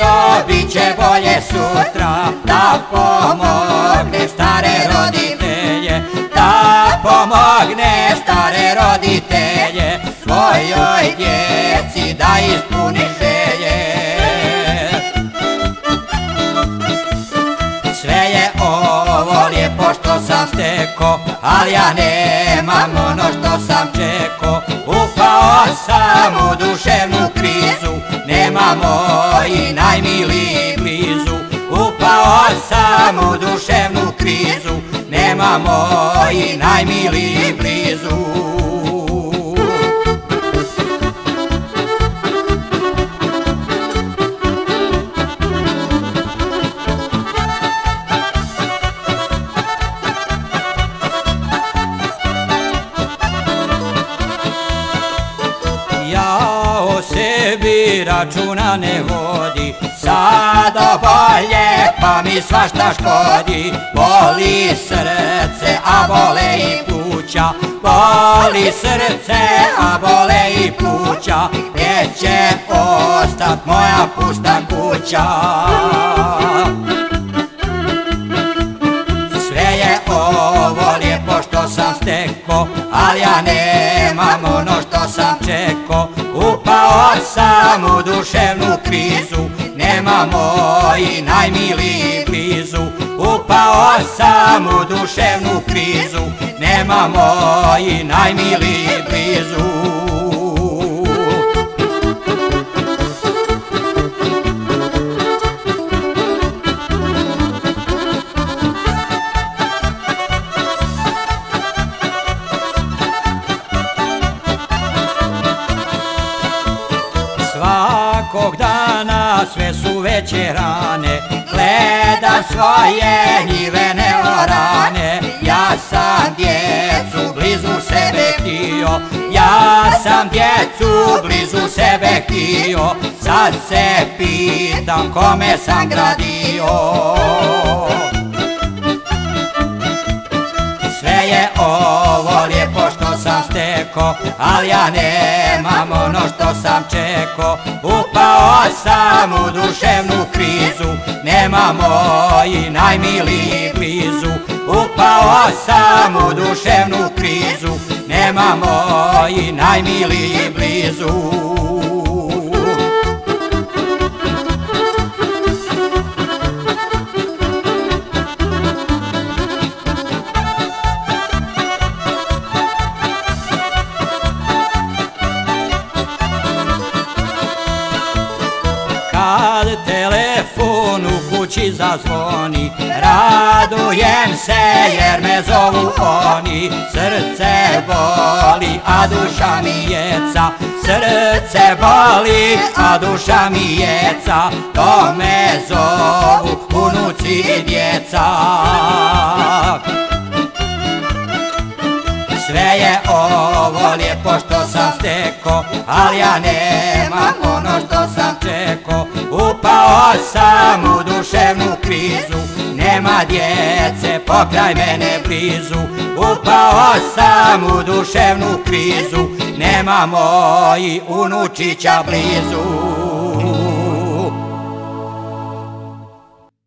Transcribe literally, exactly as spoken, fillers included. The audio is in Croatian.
bio, bit će bolje sutra. Da pomogne stare roditelje, da pomogne stare roditelje, svojoj djeci da ispuni želje. Sve je ovo lijepo što sam steko, ali ja nemam ono što sam čeko. Upao sam u duševnu krizu, nema moji najmiliji blizu. Upao sam u duševnu krizu, nema moji najmiliji blizu. Ja o sebi računa ne vodi, sada bolje pa mi svašta škodi. Boli srce, a bole i pluća, boli srce, a bole i pluća. Gdje će ostat moja pusta kuća? Sve je ovo lijepo što sam steko, ali ja nemam ono što sam čeko. Upao sam u duševnu krizu, nema moji najmiliji blizu. Upao sam u duševnu krizu, nema moji najmiliji blizu. Svakog dana sve su veće rane, gledam svoje njive neorane. Ja sam djecu blizu sebe htio, ja sam djecu blizu sebe htio. Sad se pitam kome sam gradio. Sve je ovo lijepo što sam steko, ali ja nemam ono što sam čeko. Upao sam u duševnu krizu, nema moji najmiliji blizu. Upao sam u duševnu krizu, nema moji najmiliji blizu. Kad telefon u kući zazvoni, radujem se jer me zovu oni. Srce boli, a duša mi jeca, srce boli, a duša mi jeca. To me zovu unuci i djeca. Sve je ovo lijepo što sam steko, ali ja nemam ono što sam čeko. Upao sam u duševnu krizu, nema djece pokraj mene blizu. Upao sam u duševnu krizu, nema moji unučića blizu.